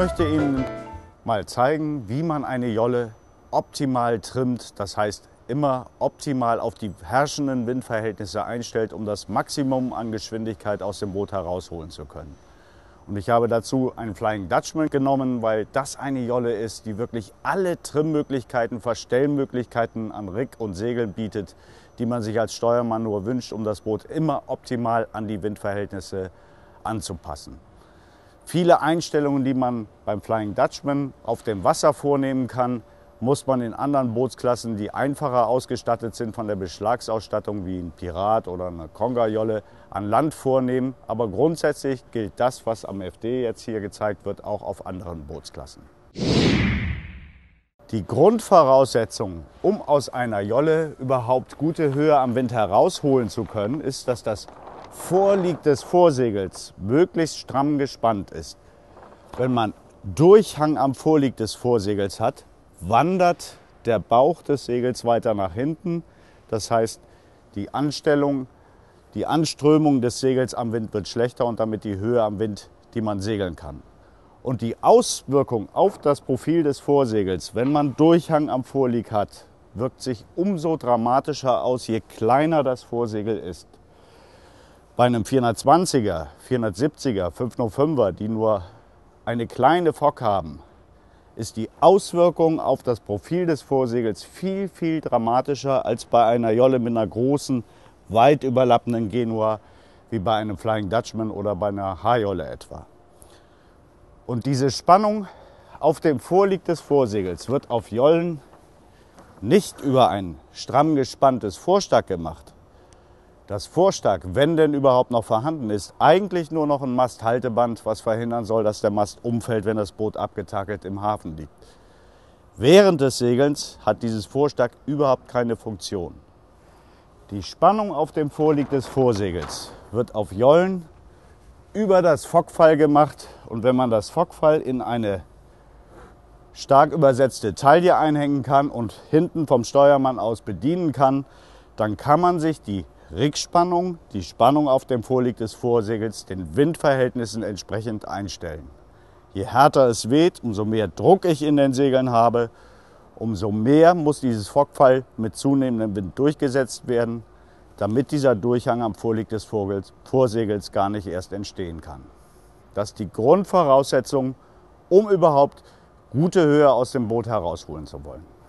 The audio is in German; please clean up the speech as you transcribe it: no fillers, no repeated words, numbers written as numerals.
möchte Ihnen mal zeigen, wie man eine Jolle optimal trimmt, das heißt immer optimal auf die herrschenden Windverhältnisse einstellt, um das Maximum an Geschwindigkeit aus dem Boot herausholen zu können. Und ich habe dazu einen Flying Dutchman genommen, weil das eine Jolle ist, die wirklich alle Trimmmöglichkeiten, Verstellmöglichkeiten an Rig und Segeln bietet, die man sich als Steuermann nur wünscht, um das Boot immer optimal an die Windverhältnisse anzupassen. Viele Einstellungen, die man beim Flying Dutchman auf dem Wasser vornehmen kann, muss man in anderen Bootsklassen, die einfacher ausgestattet sind von der Beschlagsausstattung, wie ein Pirat oder eine Conga-Jolle, an Land vornehmen. Aber grundsätzlich gilt das, was am FD jetzt hier gezeigt wird, auch auf anderen Bootsklassen. Die Grundvoraussetzung, um aus einer Jolle überhaupt gute Höhe am Wind herausholen zu können, ist, dass das Vorlieg des Vorsegels möglichst stramm gespannt ist. Wenn man Durchhang am Vorlieg des Vorsegels hat, wandert der Bauch des Segels weiter nach hinten. Das heißt, die Anstellung, die Anströmung des Segels am Wind wird schlechter und damit die Höhe am Wind, die man segeln kann. Und die Auswirkung auf das Profil des Vorsegels, wenn man Durchhang am Vorlieg hat, wirkt sich umso dramatischer aus, je kleiner das Vorsegel ist. Bei einem 420er, 470er, 505er, die nur eine kleine Fock haben, ist die Auswirkung auf das Profil des Vorsegels viel, viel dramatischer als bei einer Jolle mit einer großen, weit überlappenden Genua, wie bei einem Flying Dutchman oder bei einer H-Jolle etwa. Und diese Spannung auf dem Vorlieg des Vorsegels wird auf Jollen nicht über ein stramm gespanntes Vorstag gemacht. Das Vorstag, wenn denn überhaupt noch vorhanden ist, eigentlich nur noch ein Masthalteband, was verhindern soll, dass der Mast umfällt, wenn das Boot abgetakelt im Hafen liegt. Während des Segelns hat dieses Vorstag überhaupt keine Funktion. Die Spannung auf dem Vorlieg des Vorsegels wird auf Jollen über das Fockfall gemacht. Und wenn man das Fockfall in eine stark übersetzte Taille einhängen kann und hinten vom Steuermann aus bedienen kann, dann kann man sich die Rigspannung, die Spannung auf dem Vorlieg des Vorsegels, den Windverhältnissen entsprechend einstellen. Je härter es weht, umso mehr Druck ich in den Segeln habe, umso mehr muss dieses Fockfall mit zunehmendem Wind durchgesetzt werden, damit dieser Durchhang am Vorlieg des Vorsegels gar nicht erst entstehen kann. Das ist die Grundvoraussetzung, um überhaupt gute Höhe aus dem Boot herausholen zu wollen.